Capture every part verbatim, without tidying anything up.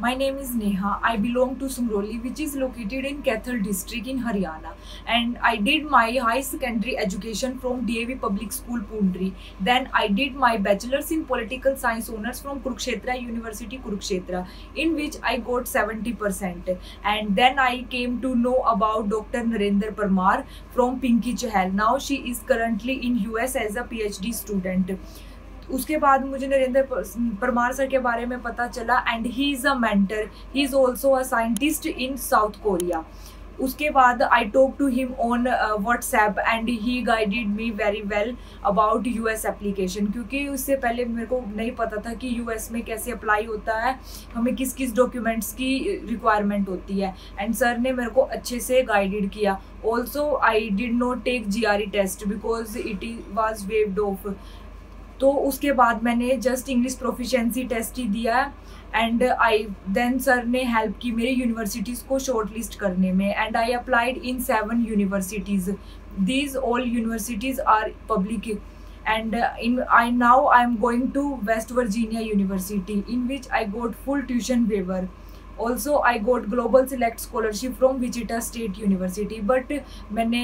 My name is Neha. I belong to Sumroli, which is located in Kaithal district in Haryana. And I did my high secondary education from D A V Public School, Pundri. Then I did my bachelor's in political science honors from Kurukshetra University, Kurukshetra, in which I got seventy percent. And then I came to know about Doctor Narendra Parmar from Pinky Chahal. Now she is currently in U S as a PhD student. उसके बाद मुझे Narendra Parmar sir के बारे में पता चला and he is a mentor, he is also a scientist in South Korea. उसके बाद I talk to him on WhatsApp and he guided me very well about US application, क्योंकि उससे पहले मेरे को नहीं पता था कि यूएस में कैसे अप्लाई होता है, हमें किस किस डॉक्यूमेंट्स की रिक्वायरमेंट होती है. एंड सर ने मेरे को अच्छे से गाइडेड किया. Also I did not take G R E test because it was waived off. तो उसके बाद मैंने जस्ट इंग्लिश प्रोफिशिएंसी टेस्ट ही दिया एंड आई देन सर ने हेल्प की मेरे यूनिवर्सिटीज़ को शॉर्ट लिस्ट करने में. And I applied in seven universities. These all universities are public and uh, in I now I am going to West Virginia University, in which I got full tuition waiver. Also I got global select scholarship from Wichita State University. But मैंने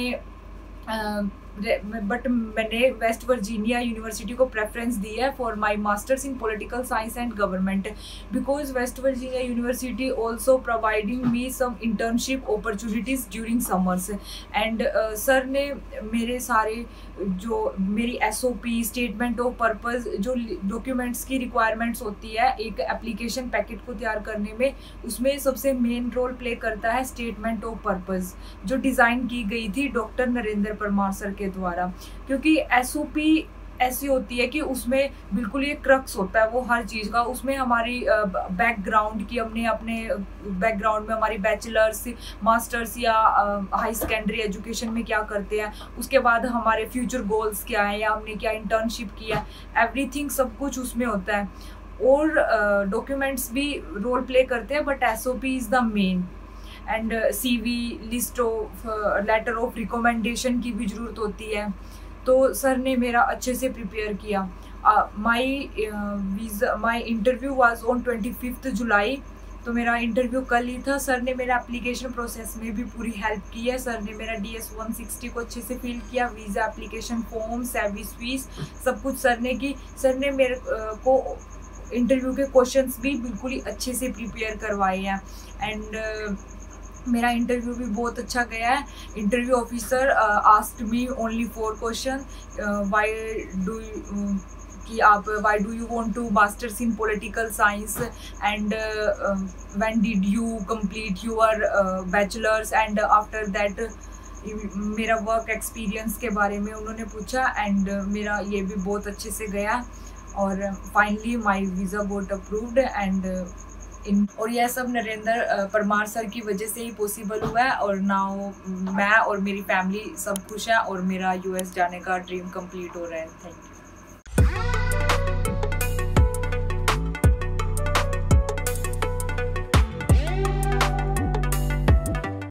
uh, but मैंने West Virginia University को preference दी है for my masters in political science and government, because West Virginia University also providing me some internship opportunities during summers. And sir ने मेरे सारे जो मेरी S O P statement of purpose जो documents की रिक्वायरमेंट्स होती है एक एप्लीकेशन पैकेट को तैयार करने में, उसमें सबसे मेन रोल प्ले करता है स्टेटमेंट ऑफ पर्पज़ जो डिज़ाइन की गई थी डॉक्टर नरेंद्र परमार सर के द्वारा. क्योंकि एस ओ पी ऐसी होती है कि उसमें बिल्कुल ये क्रक्स होता है वो हर चीज़ का. उसमें हमारी बैकग्राउंड की हमने अपने बैकग्राउंड में हमारी बैचलर्स मास्टर्स या हाई सेकेंडरी एजुकेशन में क्या करते हैं, उसके बाद हमारे फ्यूचर गोल्स क्या हैं या हमने क्या इंटर्नशिप किया, एवरीथिंग सब कुछ उसमें होता है. और डॉक्यूमेंट्स uh, भी रोल प्ले करते हैं, but S O P is the main. And C V list of letter of recommendation की भी ज़रूरत होती है. तो सर ने मेरा अच्छे से प्रिपेयर किया. My visa my interview was on twenty fifth July. तो मेरा इंटरव्यू कल ही था. सर ने मेरा एप्लीकेशन प्रोसेस में भी पूरी हेल्प की है. सर ने मेरा डी एस वन सिक्सटी को अच्छे से फिल किया, visa application form service fee सब कुछ सर ने की. सर ने मेरे uh, को इंटरव्यू के क्वेश्चंस भी बिल्कुल ही अच्छे से प्रिपेयर करवाए हैं. एंड uh, मेरा इंटरव्यू भी बहुत अच्छा गया है. Interview officer asked me only four question. Why do कि आप why do you want to masters in political science and when did you complete your bachelors and after that मेरा work experience के बारे में उन्होंने पूछा. एंड uh, मेरा ये भी बहुत अच्छे से गया और finally my visa got approved. And in और यह सब नरेंद्र परमार सर की वजह से ही पॉसिबल हुआ है. और नाउ मैं और मेरी फैमिली सब खुश हैं और मेरा यूएस जाने का ड्रीम कंप्लीट हो रहा है. Thank you.